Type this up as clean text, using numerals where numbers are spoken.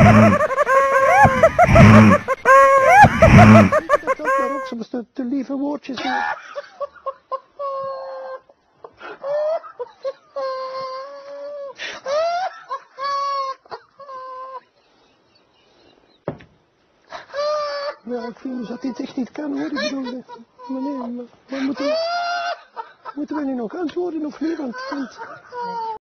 Dat ook maar op, soms de lieve woordjes. Ja, ik vind dus dat dit echt niet kan hoor. Ik bedoel, maar nee, maar moeten we nu nog antwoorden of niet? Want